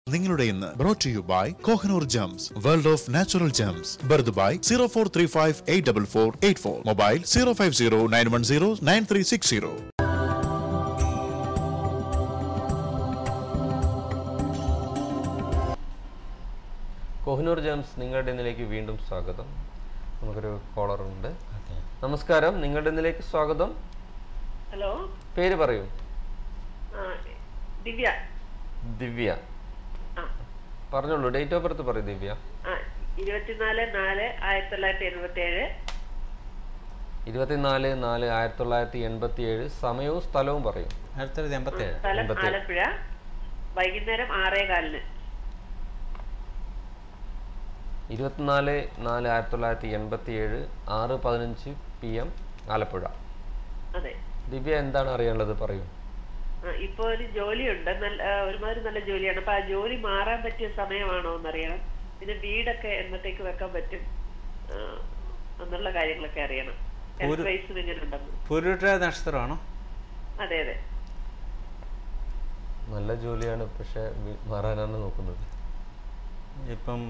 നിങ്ങളുടെ ഇന്ന് brought to you by Kohinoor Gems, World of Natural Gems. Birth by 0435844884. Mobile 05091099360. Kohinoor gems നിങ്ങളുടെ ഇന്നിലേക്ക് വീണ്ടും സ്വാഗതം. നമുക്കൊരു കോളർ ഉണ്ട്. നമസ്കാരം, നിങ്ങളുടെ ഇന്നിലേക്ക് സ്വാഗതം. ഹലോ, പേര് പറയൂ. ദിവ്യ. ദിവ്യ, പറഞ്ഞോളൂ. ഡേറ്റ് ഓഫ് ബർത്ത് പറയൂ ദിവ്യ. 24/4/1987. 24/4/1987. സമയവും സ്ഥലവും പറയൂ. 1987. സ്ഥലം ആലപ്പുഴ. വൈകുന്നേരം 6:15. 24/4/1987 6:15 PM ആലപ്പുഴ. അതെ. ദിവ്യ, എന്താണ് അറിയാനുള്ളത്? പറയൂ. ഇപ്പൊ ഒരു ജോലിയുണ്ട്, ഒരുമാതിരി നല്ല ജോലിയാണ്. അപ്പൊ ആ ജോലി മാറാൻ പറ്റിയ സമയമാണോ എന്നറിയണം. പിന്നെ വീടൊക്കെ എന്നത്തേക്ക് വെക്കാൻ പറ്റും എന്നുള്ള കാര്യങ്ങളൊക്കെ അറിയണം. നക്ഷത്രമാണോ? അതെ അതെ. നല്ല ജോലിയാണ്, പക്ഷെ മാറാനാണ് നോക്കുന്നത്. ഇപ്പം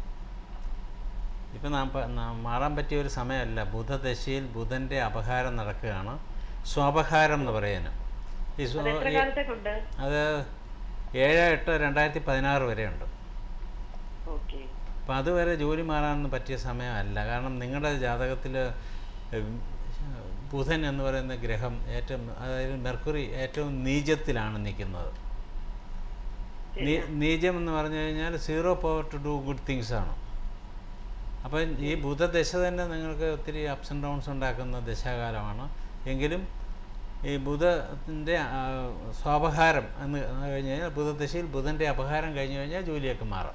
മാറാൻ പറ്റിയ ഒരു സമയമല്ല. ബുധദശയിൽ ബുധൻ്റെ അപഹാരം നടക്കുകയാണ്. സ്വാപഹാരം എന്ന് പറയാനും. അത് 7/8/2016 വരെയുണ്ട്. അപ്പം അതുവരെ ജോലി മാറാനൊന്നും പറ്റിയ സമയമല്ല. കാരണം നിങ്ങളുടെ ജാതകത്തിൽ ബുധൻ എന്ന് പറയുന്ന ഗ്രഹം അതായത് മെർക്കുറി ഏറ്റവും നീചത്തിലാണ് നിൽക്കുന്നത്. നീചം എന്ന് പറഞ്ഞു കഴിഞ്ഞാൽ 0 power to do good things ആണ്. അപ്പം ഈ ബുധദശ തന്നെ നിങ്ങൾക്ക് ഒത്തിരി അപ്സ് ആൻഡ് ഡൗൺസ് ഉണ്ടാക്കുന്ന ദശാകാലമാണ്. എങ്കിലും ഈ ബുധൻ്റെ സ്വാപഹാരം എന്ന് കഴിഞ്ഞ് കഴിഞ്ഞാൽ ബുധദശയിൽ ബുധൻ്റെ അപഹാരം കഴിഞ്ഞു കഴിഞ്ഞാൽ ജോലിയൊക്കെ മാറാം.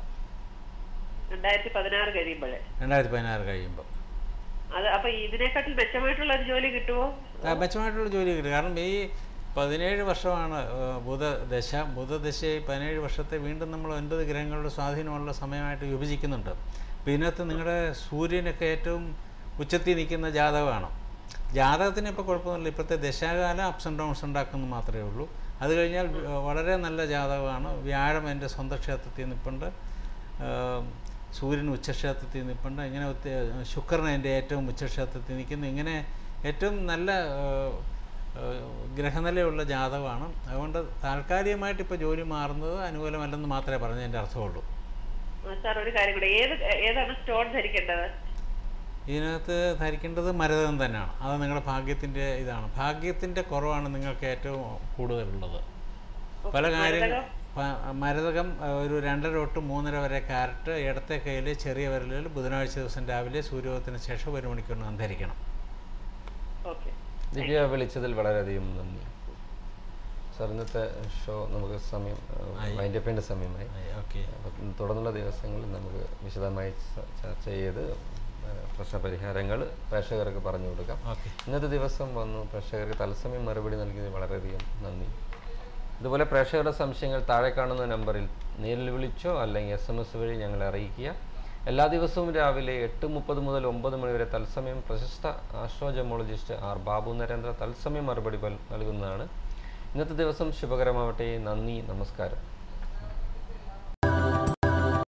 2016 കഴിയുമ്പോൾ. അപ്പൊ ഇതിനെക്കാട്ടിൽ മെച്ചമായിട്ടുള്ള ഒരു ജോലി കിട്ടുമോ? മെച്ചമായിട്ടുള്ള ജോലി കിട്ടും. കാരണം ഈ 17 വർഷമാണ് ബുധദശ. 17 വർഷത്തെ വീണ്ടും നമ്മൾ 9 ഗ്രഹങ്ങളുടെ സ്വാധീനമുള്ള സമയമായിട്ട് വിഭജിക്കുന്നുണ്ട്. അപ്പോൾ ഇതിനകത്ത് നിങ്ങളുടെ സൂര്യനൊക്കെ ഏറ്റവും ഉച്ചത്തിൽ നിൽക്കുന്ന ജാതകമാണ്. ജാതകത്തിന് ഇപ്പോൾ കുഴപ്പമൊന്നുമില്ല. ഇപ്പോഴത്തെ ദശാകാലം അപ്സ് ആൻഡ് ഡൗൺസ് ഉണ്ടാക്കുന്നത് മാത്രമേ ഉള്ളൂ. അത് കഴിഞ്ഞാൽ വളരെ നല്ല ജാതകമാണ്. വ്യാഴം എൻ്റെ സ്വന്തം ക്ഷേത്രത്തിൽ നിൽപ്പുണ്ട്, സൂര്യൻ ഉച്ചക്ഷേത്രത്തിൽ നിൽപ്പുണ്ട്, ഇങ്ങനെ ശുക്രൻ എൻ്റെ ഏറ്റവും ഉച്ചക്ഷേത്രത്തിൽ നിൽക്കുന്നു. ഇങ്ങനെ ഏറ്റവും നല്ല ഗ്രഹനിലയുള്ള ജാതകമാണ്. അതുകൊണ്ട് താൽക്കാലികമായിട്ട് ഇപ്പോൾ ജോലി മാറുന്നത് അനുകൂലമല്ലെന്ന് മാത്രമേ പറഞ്ഞതിൻ്റെ അർത്ഥമുള്ളൂ. സാർ, ഒരു കാര്യം കൂടെ, ഏതാണ് സ്റ്റോൺ ധരിക്കേണ്ടത്? ഇതിനകത്ത് ധരിക്കേണ്ടത് മരതകം തന്നെയാണ്. അത് നിങ്ങളുടെ ഭാഗ്യത്തിൻ്റെ ഇതാണ്. ഭാഗ്യത്തിൻ്റെ കുറവാണ് നിങ്ങൾക്ക് ഏറ്റവും കൂടുതലുള്ളത്. പല കാര്യങ്ങൾ മരതകം ഒരു 2.5 തൊട്ട് 3.5 വരെ കാരറ്റ് ഇടത്തെ കയ്യിൽ ചെറിയ വിരലിൽ ബുധനാഴ്ച ദിവസം രാവിലെ സൂര്യോദയത്തിന് ശേഷം 1 മണിക്കൂറിനകം ധരിക്കണം. ദിവ്യ, വിളിച്ചതിൽ വളരെയധികം നന്ദി. സാർ, ഇന്നത്തെ ഷോ നമുക്ക് സമയം വൈൻഡപ്പ് ചെയ്യേണ്ട സമയമായി. തുടർന്നുള്ള ദിവസങ്ങളിൽ നമുക്ക് വിശദമായി ചർച്ച ചെയ്ത് പ്രശ്നപരിഹാരങ്ങൾ പ്രേക്ഷകർക്ക് പറഞ്ഞു കൊടുക്കാം. ഇന്നത്തെ ദിവസം വന്നു പ്രേക്ഷകർക്ക് തത്സമയം മറുപടി നൽകിയത് വളരെയധികം നന്ദി. ഇതുപോലെ പ്രേക്ഷകരുടെ സംശയങ്ങൾ താഴെ കാണുന്ന നമ്പറിൽ നേരിൽ വിളിച്ചോ അല്ലെങ്കിൽ SMS വഴി ഞങ്ങളെ അറിയിക്കുക. എല്ലാ ദിവസവും രാവിലെ 8:30 മുതൽ 9 മണി വരെ തത്സമയം പ്രശസ്ത astro gemmologist R Babu Narendra തത്സമയം മറുപടി നൽകുന്നതാണ്. ഇന്നത്തെ ദിവസം ശുഭകരമാവട്ടെ. നന്ദി, നമസ്കാരം.